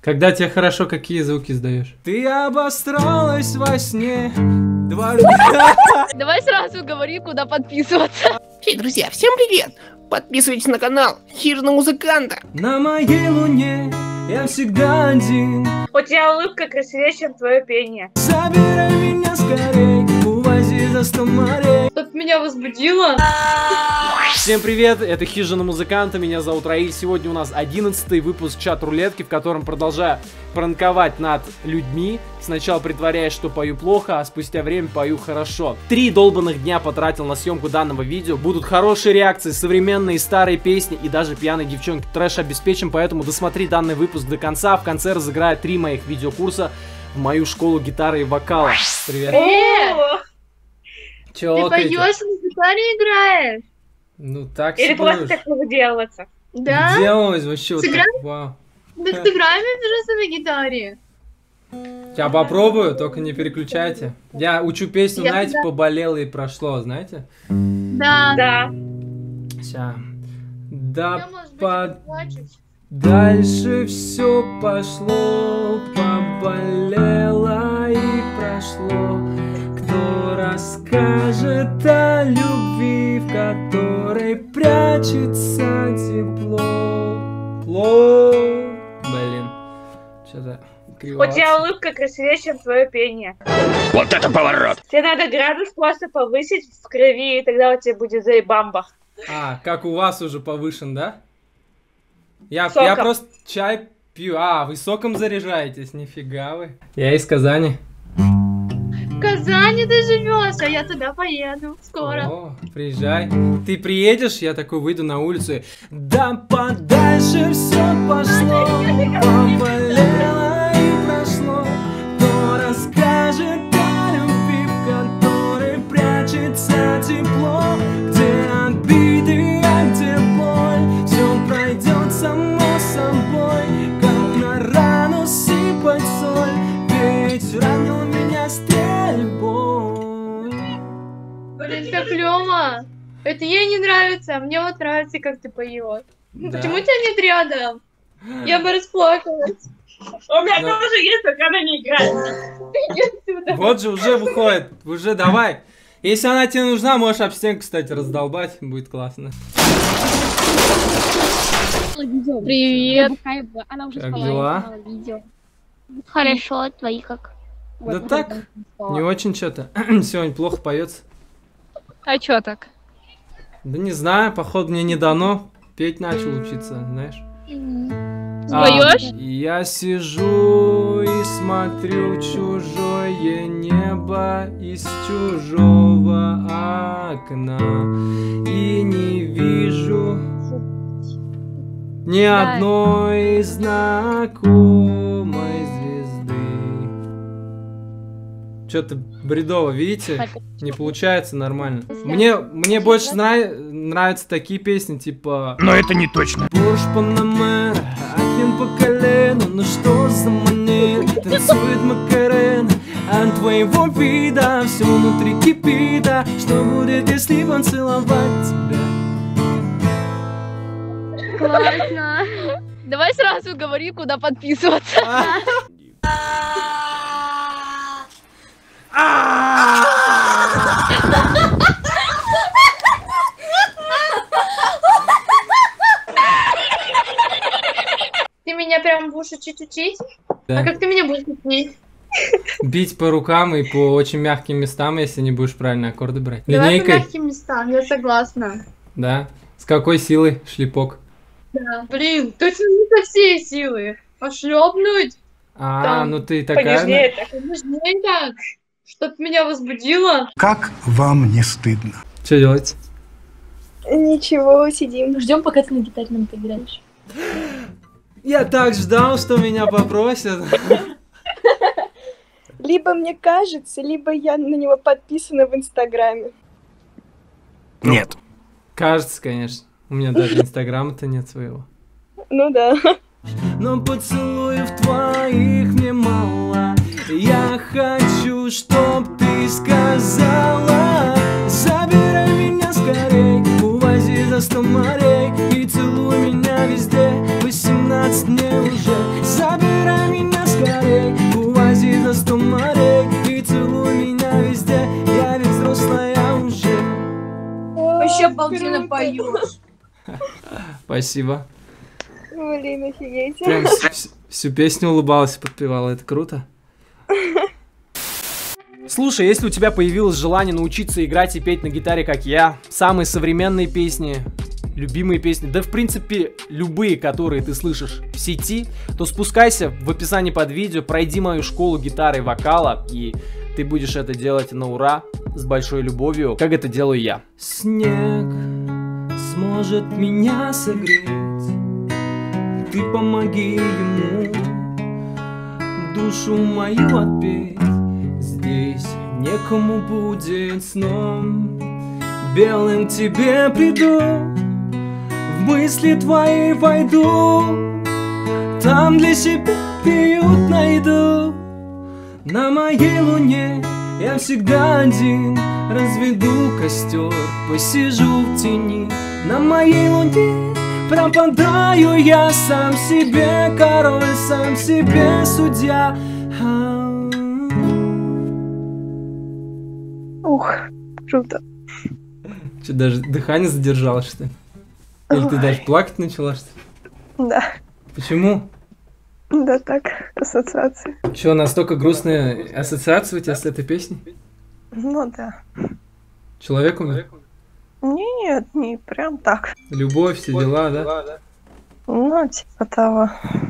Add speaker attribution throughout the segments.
Speaker 1: Когда тебе хорошо, какие звуки издаешь? Ты обостралась во сне.
Speaker 2: Давай сразу говори, куда подписываться.
Speaker 3: Эй, друзья, всем привет! Подписывайтесь на канал Хижина Музыканта.
Speaker 1: На моей луне я всегда один.
Speaker 4: У тебя улыбка красивее, чем твое пение.
Speaker 1: Забирай меня скорей, увози за 100 морей.
Speaker 4: Чтоб меня возбудило.
Speaker 1: Всем привет, это Хижина Музыканта, меня зовут Раиль. Сегодня у нас 11-й выпуск чат-рулетки, в котором продолжаю пранковать над людьми. Сначала притворяясь, что пою плохо, а спустя время пою хорошо. 3 долбанных дня потратил на съемку данного видео. Будут хорошие реакции, современные старые песни и даже пьяные девчонки. Трэш обеспечен, поэтому досмотри данный выпуск до конца. В конце разыграю 3 моих видеокурса в мою школу гитары и вокала. Привет. Чё,
Speaker 4: Ты поешь, на гитаре играешь?
Speaker 1: Ну так
Speaker 4: или
Speaker 1: себе
Speaker 4: просто
Speaker 1: уж.
Speaker 4: так выделываться?
Speaker 2: Да?
Speaker 1: Делалось вообще вот так.
Speaker 4: Сыграем?
Speaker 1: Вау.
Speaker 2: Так сыграем просто на гитаре.
Speaker 1: Я попробую, только не переключайте. Я учу песню,
Speaker 2: Я
Speaker 1: знаете,
Speaker 2: туда-
Speaker 1: поболело и прошло, знаете?
Speaker 2: Да.
Speaker 4: Да.
Speaker 1: Ща.
Speaker 2: Я,
Speaker 1: Да
Speaker 2: может быть,
Speaker 1: под...
Speaker 2: плачусь.
Speaker 1: Дальше все пошло, поболело и прошло. Кто расскажет о любви, в которой прячется тепло? Блин, что-то криво.
Speaker 4: У тебя улыбка красивее, чем твое пение.
Speaker 3: Вот это поворот!
Speaker 4: Тебе надо градус просто повысить в крови, и тогда у тебя будет заебамба.
Speaker 1: А, как у вас уже повышен, да? Я
Speaker 4: Соком.
Speaker 1: просто чай пью. А, вы соком заряжаетесь? Нифига вы. Я из Казани.
Speaker 2: В Казани ты живешь, а я туда поеду скоро.
Speaker 1: О, приезжай. Ты приедешь, я такой выйду на улицу и... Да подальше все пошло, поболело и прошло. Кто расскажет о любви, в которой прячется тепло? Где обиды, а где боль? Все пройдет само собой, как на рану сыпать соль. Ведь ранил меня стрельбой.
Speaker 2: Блин, как клёво. Это ей не нравится, а мне вот нравится, как ты поешь.
Speaker 1: Да.
Speaker 2: Почему тебя нет рядом? Я бы расплакалась.
Speaker 4: У меня
Speaker 1: Но-
Speaker 4: тоже есть, только она не играет.
Speaker 2: Иди отсюда.
Speaker 1: Вот же уже выходит, уже давай. Если она тебе нужна, можешь об стенку, кстати, раздолбать, будет классно.
Speaker 2: Привет.
Speaker 5: Она уже
Speaker 1: Как
Speaker 5: спала,
Speaker 1: дела?
Speaker 5: я снимала видео. Хорошо, твои как?
Speaker 1: Да так, не очень что-то. Сегодня плохо поется.
Speaker 2: А чё так?
Speaker 1: Да не знаю, походу мне не дано. Петь начал учиться, знаешь.
Speaker 2: Споёшь?
Speaker 1: Я сижу и смотрю чужое небо из чужого окна и не вижу ни одной знакомой звезды. Что-то бредово, видите? Не получается нормально. Мне больше нравятся такие песни, типа...
Speaker 3: Но это не точно.
Speaker 1: Порш Панамера, Ахен по колену, ну что за манера? Танцует Макарена, от твоего вида все внутри кипит, а что будет, если поцеловать тебя?
Speaker 2: Классно. Давай сразу говори, куда подписываться. Ты меня прям будешь учить?
Speaker 1: Да.
Speaker 2: А как ты меня будешь учить?
Speaker 1: Бить по рукам и по очень мягким местам, если не будешь правильно аккорды брать.
Speaker 2: Давай по
Speaker 1: Линейкой?
Speaker 2: мягким местам, я согласна.
Speaker 1: Да. С какой силой шлепок?
Speaker 2: Да. Блин, точно не со всей силы. Пошлепнуть?
Speaker 1: А,
Speaker 2: Там
Speaker 1: ну ты такая...
Speaker 4: Понежнее так.
Speaker 2: Нежнее так. Чтоб меня возбудило.
Speaker 6: Как вам не стыдно?
Speaker 1: Что делать?
Speaker 5: Ничего, сидим. Ждем, пока ты на гитаре нам поиграешь.
Speaker 1: Я так ждал, что меня попросят.
Speaker 5: Либо мне кажется, либо я на него подписана в Инстаграме.
Speaker 6: Нет.
Speaker 1: Кажется, конечно. У меня даже инстаграма-то нет своего.
Speaker 5: Ну да.
Speaker 1: Но поцелуев твоих мне мало. Я хочу, чтоб ты сказала: забирай меня скорей, увози за 100 морей и целуй меня везде. 18 мне уже. Забирай забирай меня скорей, увози за 100 морей и целуй меня везде, я ведь взрослая уже.
Speaker 2: Вообще обалденно поешь.
Speaker 1: Спасибо.
Speaker 5: Блин, офигеть.
Speaker 1: Прям всю песню улыбалась и подпевала, это круто. Слушай, если у тебя появилось желание научиться играть и петь на гитаре, как я, самые современные песни, любимые песни, да в принципе любые, которые ты слышишь в сети, то спускайся в описании под видео, пройди мою школу гитары и вокала, и ты будешь это делать на ура, с большой любовью, как это делаю я. Снег сможет меня согреть, ты помоги ему душу мою отпеть. Здесь некому будет сном белым к тебе приду, в мысли твои войду, там для себя приют найду. На моей луне я всегда один, разведу костер, посижу в тени. На моей луне пропадаю я сам себе, король, сам себе судья.
Speaker 5: Ух, круто.
Speaker 1: Че, даже дыхание задержалось, что ли? Или ты даже плакать начала, что ли?
Speaker 5: Да,
Speaker 1: Почему?
Speaker 5: да так, ассоциации.
Speaker 1: Че, настолько грустная ассоциация у тебя с этой песней?
Speaker 5: Ну да.
Speaker 1: Человек умер?
Speaker 5: Нет, не прям так.
Speaker 1: Любовь, все дела, да?
Speaker 5: Ну, типа того.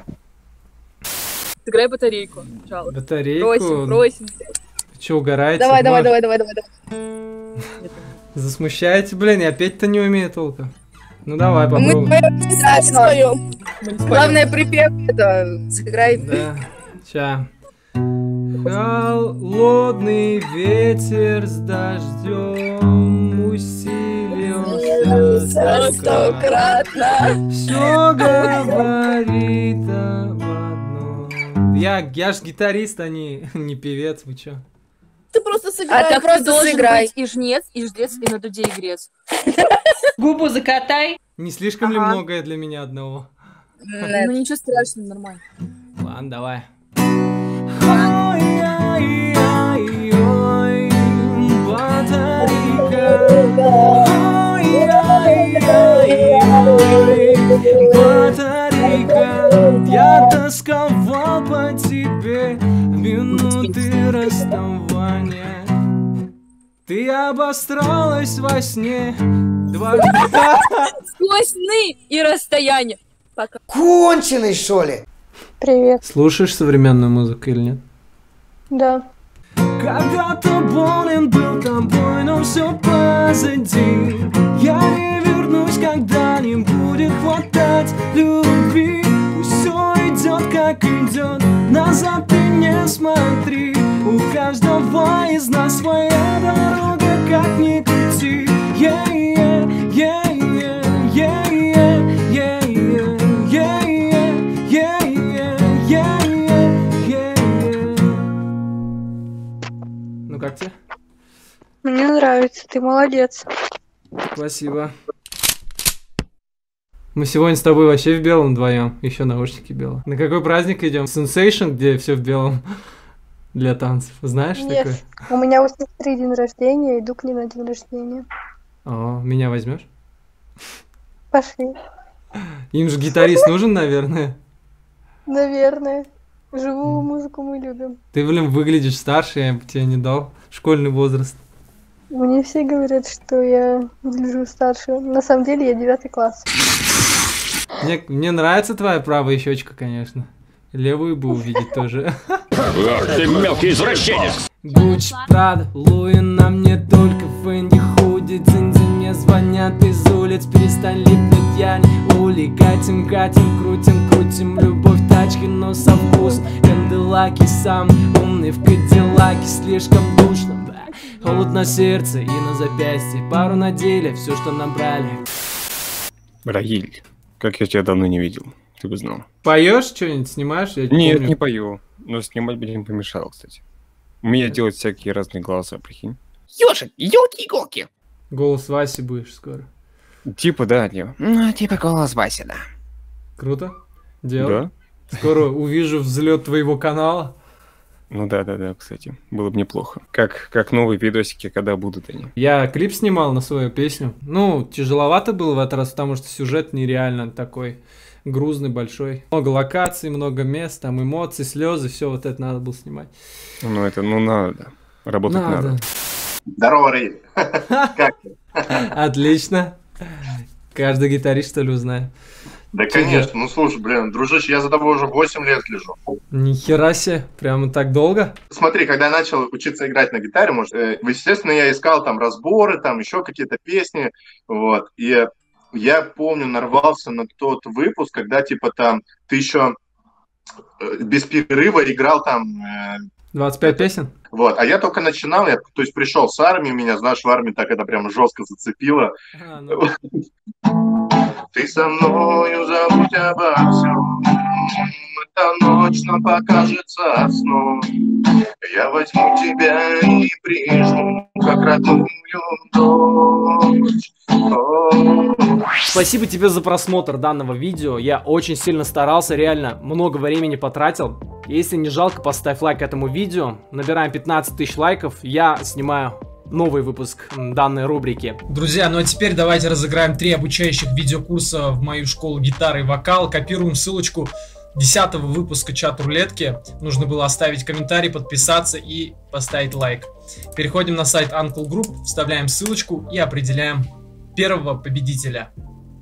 Speaker 7: Сыграй батарейку, пожалуйста.
Speaker 1: Батарейку?
Speaker 7: Просим, просим.
Speaker 1: Че, угораете?
Speaker 7: Давай.
Speaker 1: Засмущаете? Блин, я петь-то не умею толком. Ну давай,
Speaker 7: Мы
Speaker 1: попробуем.
Speaker 7: споем. Главное, припев это сыграй.
Speaker 1: Да, ща. Холодный ветер с дождем усилился стократно. Все говорит об одном. Я ж гитарист, а не певец, вы чё?
Speaker 7: Ты просто сыграй.
Speaker 8: А ты просто сыграй.
Speaker 7: И жнец, и ждец, и на дуде игрец.
Speaker 8: Губу закатай.
Speaker 1: Не слишком ли многое для меня одного?
Speaker 7: Ну ничего страшного, нормально.
Speaker 1: Ладно, давай. Ой-ой-ой, батарейка. Ой-ой-ой, батарейка. Я тосковал по тебе в минуты расставания. Ты обостралась во сне.
Speaker 7: Сквозь сны и расстояние. Пока.
Speaker 9: Конченый, что ли?
Speaker 5: Привет.
Speaker 1: Слушаешь современную музыку или нет?
Speaker 5: Да.
Speaker 1: Когда-то болен был тобой, но все позади. Я не вернусь, когда не будет хватать любви. Пусть все идет, как идет, назад ты не смотри. У каждого из нас своя дорога, как ни крути. Ну как тебе?
Speaker 5: Мне нравится, ты молодец.
Speaker 1: Спасибо. Мы сегодня с тобой вообще в белом вдвоем, еще наушники белые. На какой праздник идем? Sensation, где все в белом для танцев. Знаешь
Speaker 5: Нет,
Speaker 1: такой?
Speaker 5: у меня у сестры день рождения, иду к ней на день рождения.
Speaker 1: О, меня возьмешь?
Speaker 5: Пошли.
Speaker 1: Им же гитарист нужен, наверное.
Speaker 5: Наверное. Живую музыку мы любим.
Speaker 1: Ты, блин, выглядишь старше, я бы тебе не дал школьный возраст.
Speaker 5: Мне все говорят, что я выгляжу старше. На самом деле я 9 класс.
Speaker 1: Мне нравится твоя правая щечка, конечно. Левую бы увидеть тоже.
Speaker 10: Ты мелкий извращенец!
Speaker 1: Гуччи, Прада, Луи на мне только Фэнди худи. Дзинь-дзинь, мне звонят из улиц. Перестань липнуть, я не улей. Катим, крутим любовь тачки, но со вкусом. Канделаки, сам умный в кадиллаке. Слишком душно, холод на сердце и на запястье. Пару на деле, все, что набрали.
Speaker 11: Рагиль, как я тебя давно не видел, ты бы знал.
Speaker 1: Поешь что-нибудь, снимаешь? Я
Speaker 11: Нет,
Speaker 1: помню.
Speaker 11: не пою, но снимать бы не помешало, кстати. Умею делать всякие разные голоса, прикинь.
Speaker 3: Ёжик, ёлки-иголки.
Speaker 1: Голос Васи будешь скоро.
Speaker 11: Типа, да, Лео.
Speaker 3: Ну, типа голос Васи, да.
Speaker 1: Круто. Дело.
Speaker 11: Да.
Speaker 1: Скоро увижу взлет твоего канала.
Speaker 11: Ну да, кстати, было бы неплохо. Как новые видосики, когда будут они.
Speaker 1: Я клип снимал на свою песню. Ну, тяжеловато было в этот раз, потому что сюжет нереально такой грузный, большой. Много локаций, много мест, там эмоций, слезы, все вот это надо было снимать.
Speaker 11: Ну это, надо. Работать надо.
Speaker 12: Здорово, Рэй. Как ты?
Speaker 1: Отлично. Каждый гитарист, что ли, узнает.
Speaker 12: Да, конечно. Ну, слушай, блин, дружище, я за тобой уже 8 лет слежу.
Speaker 1: Нихера себе, прямо так долго?
Speaker 12: Смотри, когда я начал учиться играть на гитаре, естественно, я искал там разборы, там еще какие-то песни, вот, и я помню, нарвался на тот выпуск, когда, типа, там, ты еще без перерыва играл там...
Speaker 1: 25 песен?
Speaker 12: Вот, а я только начинал, то есть пришел с армии, меня, знаешь, в армии так это прям жестко зацепило. Ты со мною забудь обо всем, эта ночь нам покажется сном. Я возьму тебя и прижму, как родную дочь.
Speaker 1: Спасибо тебе за просмотр данного видео. Я очень сильно старался, реально много времени потратил. Если не жалко, поставь лайк этому видео. Набираем 15 тысяч лайков, я снимаю новый выпуск данной рубрики. Друзья, ну а теперь давайте разыграем 3 обучающих видеокурса в мою школу гитары и вокал. Копируем ссылочку 10-го выпуска чат-рулетки. Нужно было оставить комментарий, подписаться и поставить лайк. Переходим на сайт Uncle Group, вставляем ссылочку и определяем первого победителя.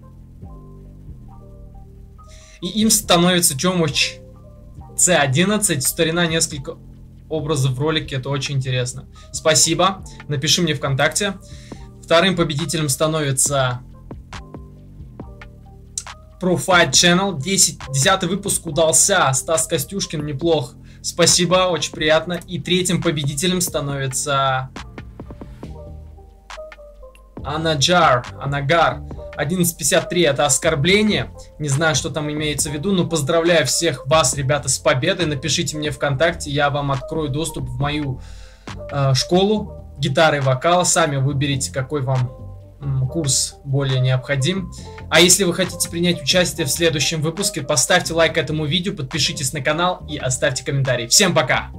Speaker 1: И им становится Тёмыч C11. Старина, несколько образов в ролике, это очень интересно. Спасибо, напиши мне ВКонтакте. Вторым победителем становится Profile Channel. 10-й выпуск удался. Стас Костюшкин, неплох. Спасибо, очень приятно. И третьим победителем становится Анагар. 1153 это оскорбление. Не знаю, что там имеется в виду, но поздравляю всех вас, ребята, с победой. Напишите мне ВКонтакте, я вам открою доступ в мою школу гитары и вокала. Сами выберите, какой вам курс более необходим. А если вы хотите принять участие в следующем выпуске, поставьте лайк этому видео, подпишитесь на канал и оставьте комментарий. Всем пока!